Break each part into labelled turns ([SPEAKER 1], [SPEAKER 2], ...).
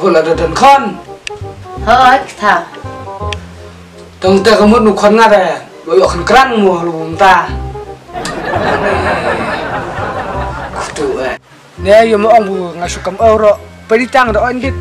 [SPEAKER 1] là đợt con
[SPEAKER 2] hết thà
[SPEAKER 1] tông ta có một nụ con ngắt này bây giờ khăn căng mùa luôn ta tụi nè giờ mà ông vừa ngay số cầm euro phải đi tăng đó anh biết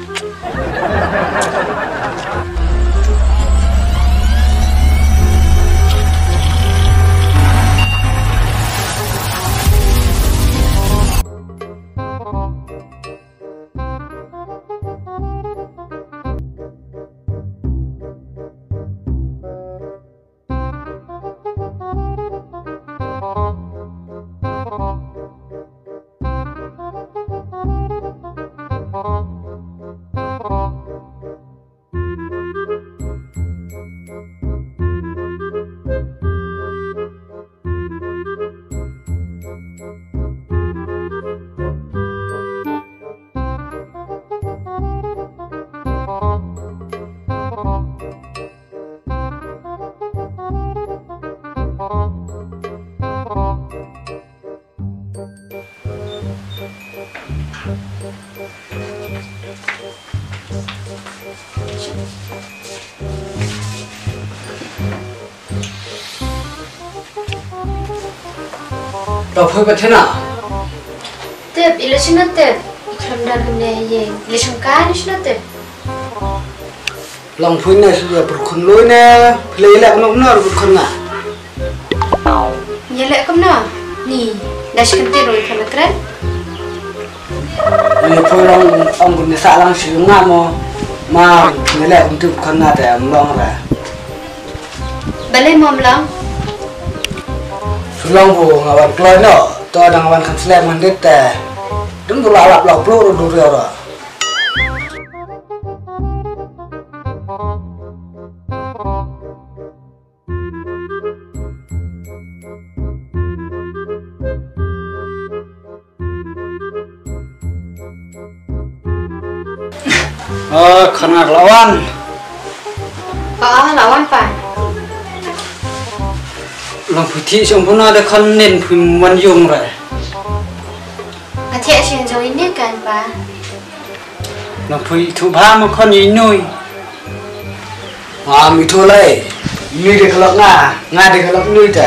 [SPEAKER 1] đâu phải vậy thế nào?
[SPEAKER 2] Tep, ilashin na tep. Ikram dan kene yang ilashin ka ilashin na tep.
[SPEAKER 1] Lòng phui này sudah berkon nè, play lại nó benar berkon nè.
[SPEAKER 2] Nyelek kam na? Ni, dash kan tep roi kana keren.
[SPEAKER 1] Ini phui ông cũng sẽ lang sử dụng mà nhớ lại cũng được con nè để ông long rồi.
[SPEAKER 2] Balai mom lang.
[SPEAKER 1] Long bu ngawan kloi no, to đang ngawan kan selai mandit teh. Dum tu lalap lau peluru duri ora. Kena lawan.
[SPEAKER 2] Lawan pa.
[SPEAKER 1] Long putih sempurna ada kan nen pun manjung rồi.
[SPEAKER 2] Thiện chuyện rồi nétกันpa.
[SPEAKER 1] Long putih thu ba mà con gì nuôi. Mi thu lây, nuôi được kalau ngà được kalau nuôi thế.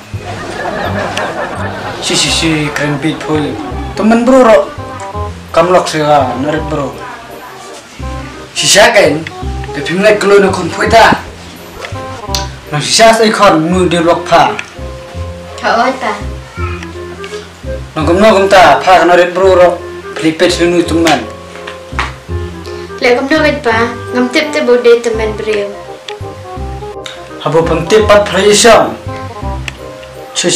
[SPEAKER 1] Si keren bit pui. Temen bro ro. Kamlok sih narik bro. Sisa kan, tapi mulai kalau nak kon pui ta. Nó sẽ xây con nuôi điều lộc phà.
[SPEAKER 2] Thôi ta.
[SPEAKER 1] Nó cũng ta phà nó đến bro rồi, flipet sẽ nuôi tụi mình.
[SPEAKER 2] Lại cũng nói ba, ngắm tiếp tới bộ đề tụi mình brio.
[SPEAKER 1] Habo pang tiếp bắt phải xong. Chị.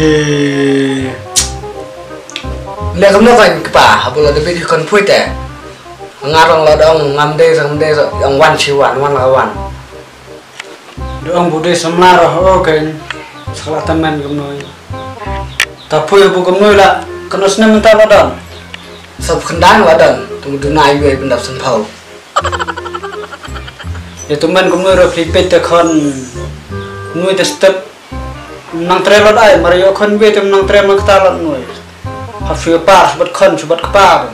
[SPEAKER 1] Lại cũng nói vậy bà, habo là để biết con phui tè. Ngarong là ông ngắm đây rồi, ông quan chiu quan là quan. Ông bố đề xâm la rồi, ok, salah teman kum noi. Tapi ibu kum noi lah, kena senang minta ladan. Sab kendang ladan, tunggu dunai gue pendap sempau. Ya teman kum noi reflipet tekan, noi te step, nang trelot ay, Mario kon gue tem nang trelot ketalat noi. Hafiu par, sobat kepar.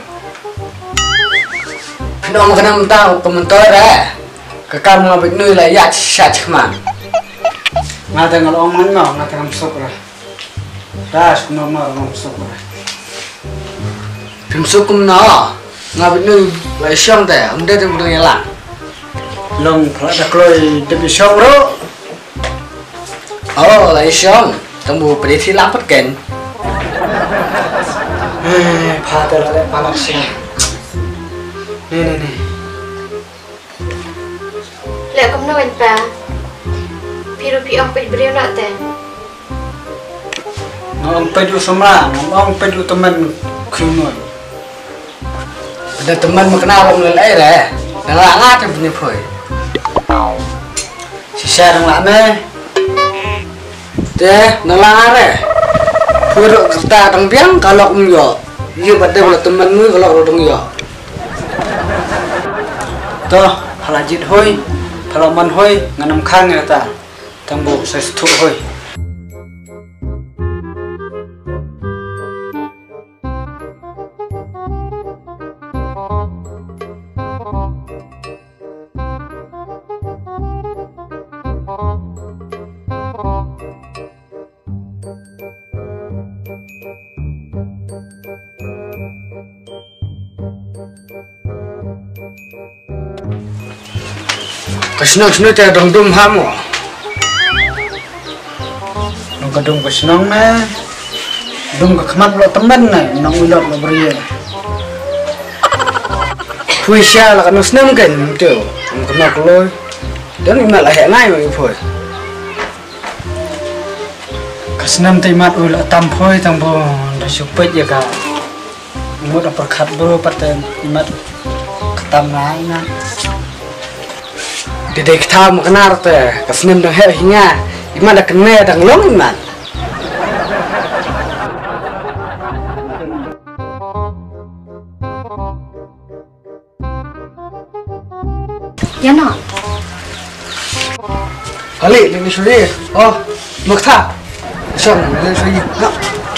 [SPEAKER 1] Pinong kena minta komentar Kakak ngabik nuôi là yat shat mà. Ngã tay ngал ông mắn ngỏ ngã tay ngam sốc rồi. Dash cũng ngam ngam sốc rồi. Phim sốc cũng nó ngabik nuôi lại xong thế ông đây tôi đừng làm. Long phải đặt lôi để bị xong đó. Lại xong. Tông bù phải thi lắm bất kiện. Pha tay lại panas sih. Nih.
[SPEAKER 2] Lại cũng nói ba. Pi ông bị brio nọ tè.
[SPEAKER 1] Ông pedu semua, ông pedu teman khunuan. Ada teman mengenal orang lelai deh. Yang langat yang punya boy. Sisa yang lama. Deh, nalar deh. Pura kita tangbiang kalau umyo. Iya pada kalau temanmu kalau orang yo. Toh, halajit hoy. Kalau man hoy nganam khang ya ta. Tambo saya setu hoy. Kesenang teh dong hamu. Nong kadung kesenang na, dong kemat lo teman na, nong ulap lo beria. Puisya lah kan senang kan tu, nong kemat lo, dan imat lah hengai mai pun. Kesenang teh mat ulap tampoi tampo, dah supet je kan. Mut apa kat bro paten imat ketam lain na. Di dek tahu kenar teh, kesenem dah hingga, iman dah kena dah ngelong iman.
[SPEAKER 2] Ya nak.
[SPEAKER 1] Ali, ni suri. Oh, mukta. Sang, ni suri. Nak.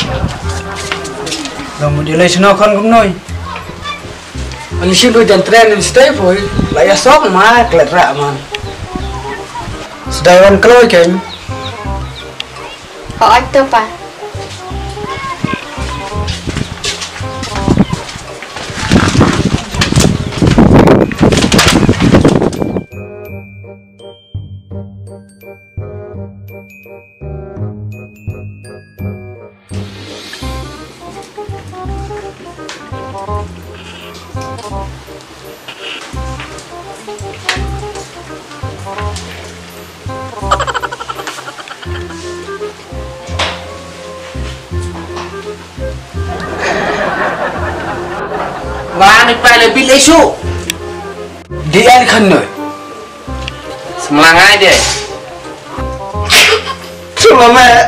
[SPEAKER 1] Lamu dia lagi nak kan kumnoi. Ali sih tu jangan tren ni stay boy. Laya sok mah kelera man. Sedaiwan kalau kan.
[SPEAKER 2] Họ anh tao pa.
[SPEAKER 3] Wah, ni pai lebih lesu.
[SPEAKER 1] Dia ni kan noi.
[SPEAKER 3] Semelangai dia.
[SPEAKER 1] Cuma mak.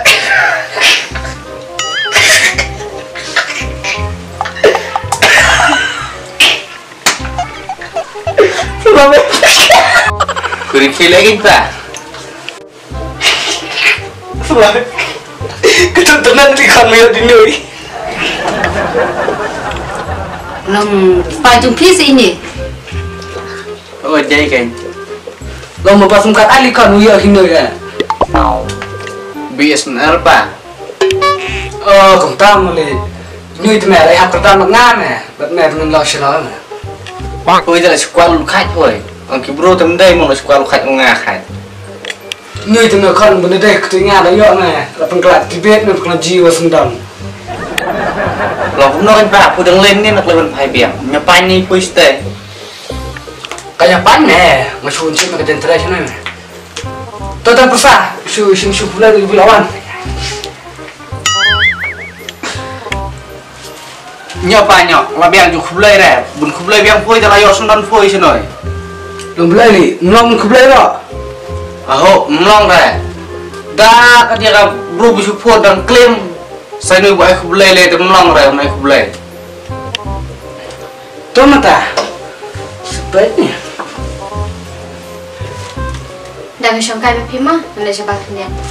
[SPEAKER 1] Cuma mak.
[SPEAKER 3] Kuri feel lagi pa.
[SPEAKER 1] Cuma. Ketentuan ni kan mai di noi.
[SPEAKER 2] Lòng phải chung phí gì nhỉ?
[SPEAKER 3] Oh, jadi kan.
[SPEAKER 1] Lo mau pasang kat ali kan uya kini ya.
[SPEAKER 3] BSNL pa.
[SPEAKER 1] Oh, công tác mà lại nuôi thì mẹ lại học công tác mặc ngan nè, bật mẹ mình lo cho nó nè.
[SPEAKER 3] Ôi giờ là sekolah lu khách thôi. Ông kêu bro tầm đây mà là sekolah lu khách ông ngà khách.
[SPEAKER 1] Nuôi thì mẹ con bên đây cái nhà đó dọn nè, là phần lại thì biết mình còn gì vào sân đồng.
[SPEAKER 3] Lo cũng nói pa, aku deng lên nên là lebih phải biang. Nyapai ni puiste.
[SPEAKER 1] Kayak pan nè, mà xuân xuân cái tên thế cho nên. Tôi đang persa, su pula di lawan.
[SPEAKER 3] Nyapai nyok, lah biang ju kublai re. Bun kublai biang poi dah layo sundan poi senoi.
[SPEAKER 1] Long belai ni, long kublai lo.
[SPEAKER 3] Aho, mlong re. Dah kan dia ka bro bisu poi dan claim. Saya ni buat kublai le, tapi mlong re, naik kublai.
[SPEAKER 1] Tuh mata, sebaiknya.
[SPEAKER 2] Đang sống cay với phim á, mình lại cho bạn thân nhận.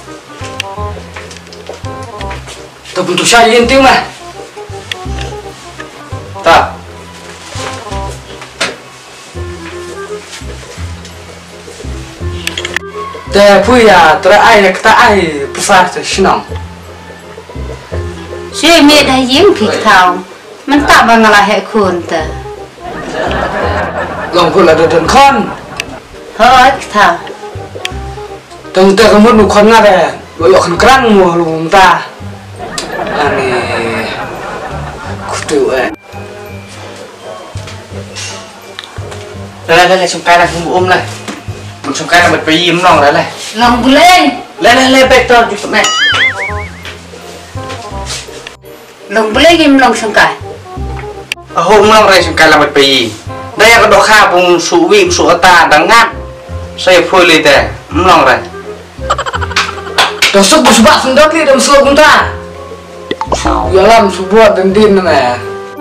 [SPEAKER 1] Tôi pun tu saya yang tiu mah.
[SPEAKER 3] Tak.
[SPEAKER 1] Teh pui ya, terakhir kita ai persa senang.
[SPEAKER 2] Suy mẹ đã giếng thịt thảo, mình tạo bằng là hệ khuôn tờ.
[SPEAKER 1] Long pun ada dan kon.
[SPEAKER 2] Thôi thảo.
[SPEAKER 1] Teng teh kamu nu kon ngada, lo kan kerang mu lu ta. Ani kutu
[SPEAKER 3] Lai sungkai lah kumbu lah. Sungkai lah berpergi mlong lah.
[SPEAKER 2] Lòng boleh.
[SPEAKER 3] Lai baik tu juga mek.
[SPEAKER 2] Lòng boleh game lòng sống cay.
[SPEAKER 3] Aho mlong rai sungkai lah berpergi. Daya ka dokha pun suwi su ata dangat. Saya poi le te mlong rai.
[SPEAKER 1] Dosok busbak sendok ni dalam selok ta. Yalam subuat dan din na.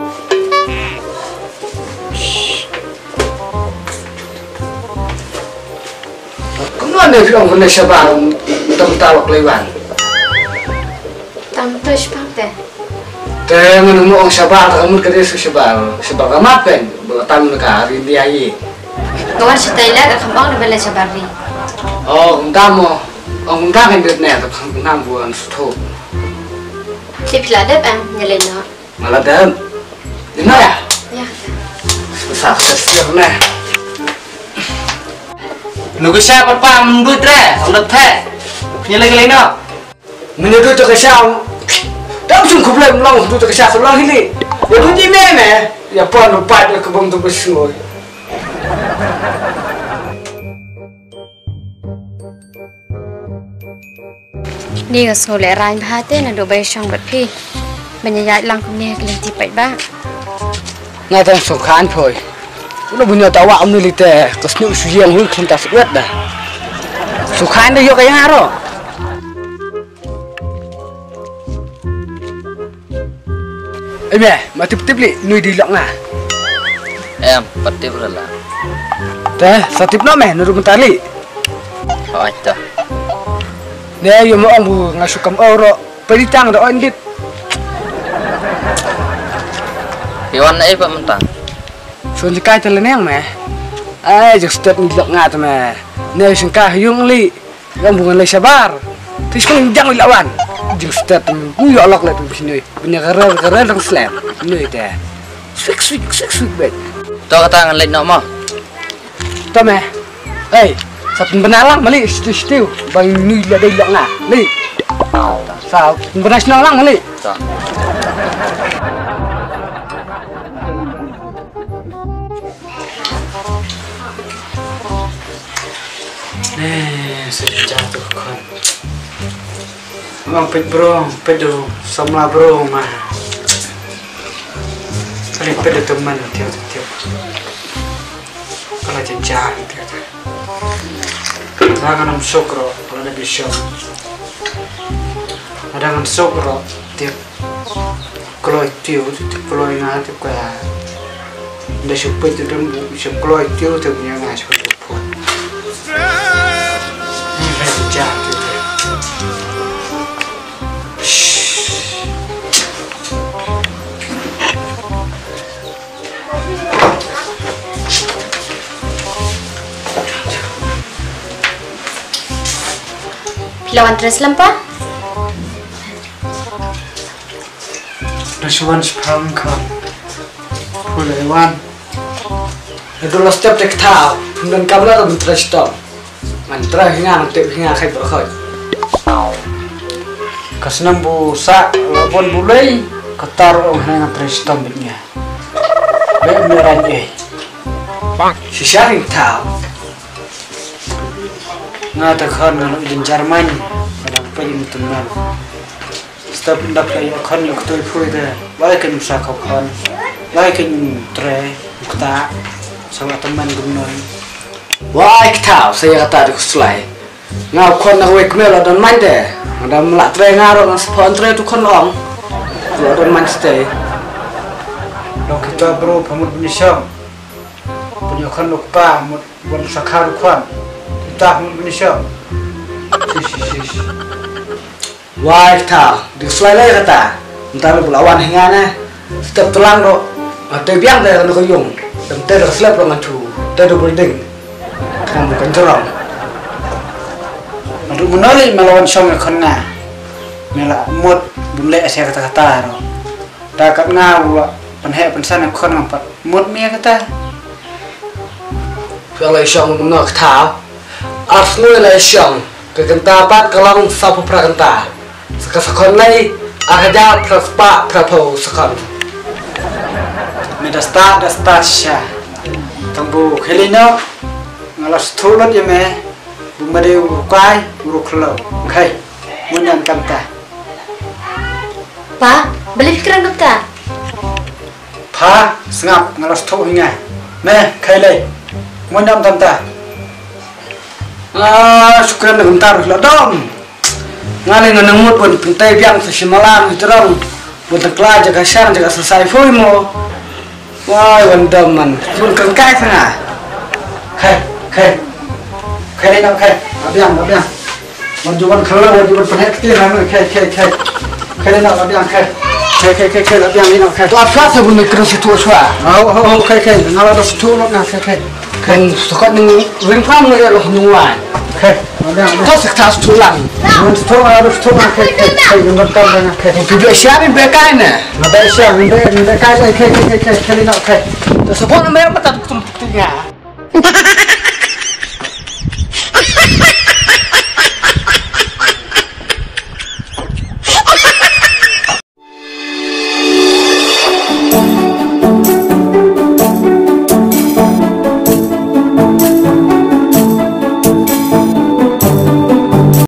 [SPEAKER 1] Kamu ada film kena siapa tentang lewan.
[SPEAKER 2] Tam tôi sắp về.
[SPEAKER 1] Teh menemu orang siapa kamu kerja siapa kamu kan? Tamu negara di ayi.
[SPEAKER 2] Kawan setelah dah kembang dah bela sabar ni.
[SPEAKER 1] Oh, tamu. ông đang hình được nè tập thằng nam vừa thô
[SPEAKER 2] Tiếp là đẹp ăn nhà lên nó
[SPEAKER 1] mà là đêm đến nơi à
[SPEAKER 2] nha
[SPEAKER 1] sao sẽ được nè
[SPEAKER 3] Nụ cái sao con pam đuôi tre ông đập thẻ như lấy nó
[SPEAKER 1] mình đưa cho cái sao đáp chung khúc lên long đưa cho cái sao long hili để tôi đi nè nè ya pon nó phải được cái bông tôi xin rồi
[SPEAKER 2] นี่ก็โซเลรายพาเต้นะดูใบช่องแบบพี่บรรยายลังคนนี้ก็เลยที่ไปบ้าง
[SPEAKER 1] ngay tại sổ khán thôi nó bây giờ tao vào ông đi tè có sự suy diễn hơn không ta sẽ biết đấy sổ khán đây vô cái nhà rồi ấy mẹ mà tiếp tiếp đi nuôi đi lỏng à
[SPEAKER 3] em bắt tiếp rồi là
[SPEAKER 1] thế sao tiếp nó mẹ nó được ta đi
[SPEAKER 3] hỏi cho
[SPEAKER 1] nè giờ mà ông vừa ngay số cầm euro phải đi tăng rồi anh biết
[SPEAKER 3] Iwan ấy vẫn mentang
[SPEAKER 1] Soalnya kaya telan yang meh, just step ni lok ngat meh, ni sengkah yung li, yang bungan li sabar, terus kau jangan lawan, just step ni lok lah tu sini, punya kerja dong slap, ni dah, swik bet,
[SPEAKER 3] Tao kata ngan lek nak mah
[SPEAKER 1] tu meh, satu benalang mali stiu, bang ni lah dia lok ngat, li, sao benas nalang mali,
[SPEAKER 3] Tao
[SPEAKER 1] sudah jatuh kan. Bang pet bro, pedu, samla bro mah. Kali pedu teman tiap. Kalau jenjang tiap. Ada kan sokro, kalau ada bisa. Ada kan sokro tiap. Kalau itu, kalau ingat tiap kaya. Dah supaya tu dan bisa kalau itu tiap yang ngasih pun.
[SPEAKER 2] Lawan terus lempa
[SPEAKER 1] Nasuan separang kan Pulaiwan Itulah setiap tek tahu dan kamera tu terus stop mantra hingga nanti hingga kai berkhoi kesenam busa labon bulai ketar hingga terus stop bitnya bemeran sisa ring tahu ngatakan kalau di Jerman pada pengen teman stop ndak kayak kan yang ketui pui deh baik kan usaha kau kan baik kan tre kita sama teman gunung wah tahu saya kata di kuslai ngau kon nak wek mel dan main deh ada melak tre ngaro ngas pohon tre tu kon long kalau dan main stay lo kita bro pamut benisam punya kon lupa mut buat sakar kon kita pamut benisam sis wah tahu di kuslai lagi kata ntar belawan hingga na setiap telang do ada biang deh kalau kuyung dan ter slap lo ngacu ter building kamu kan terang. Untuk menolak melawan song kena, melak mut bunle saya kata-kata ro. Dakat ngau penhek pensan kon ngampat mut mia kata. Kalau song menolak tahu, asli lah song kegenta pat kelang sapu prakenta. Sekon lagi aja praspa prapo sekon. Medasta sya. Tambu kelino ngalas thulat ya me bumade ukai uruklo kai munyan kamta
[SPEAKER 2] pa beli pikiran kapta
[SPEAKER 1] pa sengap ngalas thu hinga me kai le munyan kamta syukran bentar lo dom ngale nganamut pun pentai biang sesimalan terang pun tekla jaga syar jaga selesai foi mo wah wandaman pun kengkai sana khai đây nào khai abiang manjuban kalau manjuban penek dia nama khai đây nào abiang khai abiang ini nak khai tu apa sebab ni kerja situ aswa khai ngalah dah situ nak khai kan sekat ni ring farm ni adalah nyuan Oke, kau sekarang tulang. Harus tulang ke nonton dengan ke. Video siapa yang bekai ni? Ada siapa yang bekai ke nak ke. Terus apa nama yang betul tumpunya?